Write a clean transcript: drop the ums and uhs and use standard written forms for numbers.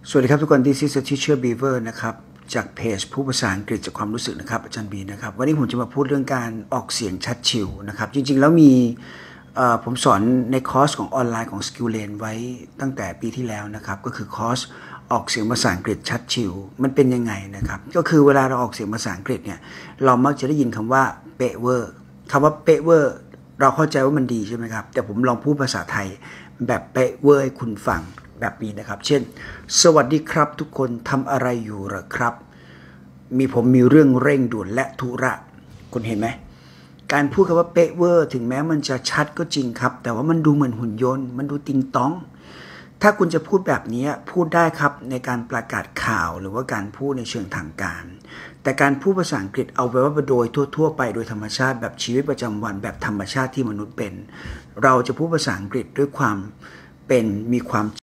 สวัสดีครับทุกคน This is a Teacher Beaver นะครับจากเพจผู้ภาษาอังกฤษจากความรู้สึกนะครับอาจารย์บีนะครับวันนี้ผมจะมาพูดเรื่องการออกเสียงชัดชิวนะครับจริงๆแล้วมีผมสอนในคอร์สของออนไลน์ของ Skillane ไว้ตั้งแต่ปีที่แล้วนะครับก็คือคอร์สออกเสียงภาษาอังกฤษชัดชิวมันเป็นยังไงนะครับก็คือเวลาเราออกเสียงภาษาอังกฤษเนี่ยเรามักจะได้ยินคำว่าเป๊ะเวอร์คำว่าเป๊ะเวอร์เราเข้าใจว่ามันดีใช่ไหมครับแต่ผมลองพูดภาษาไทยแบบเป๊ะเวอร์ให้คุณฟังแบบนี้นะครับเช่นสวัสดีครับทุกคนทำอะไรอยู่เหรอครับผมมีเรื่องเร่งด่วนและธุระคุณเห็นไหมการพูดคำว่าเป๊ะเวอร์ถึงแม้มันจะชัดก็จริงครับแต่ว่ามันดูเหมือนหุ่นยนต์มันดูติงต้องถ้าคุณจะพูดแบบนี้พูดได้ครับในการประกาศข่าวหรือว่าการพูดในเชิงทางการแต่การพูดภาษาอังกฤษเอาไว้ว่าโดยทั่วๆไปโดยธรรมชาติแบบชีวิตประจำวันแบบธรรมชาติที่มนุษย์เป็นเราจะพูดภาษาอังกฤษด้วยความเป็นมีความ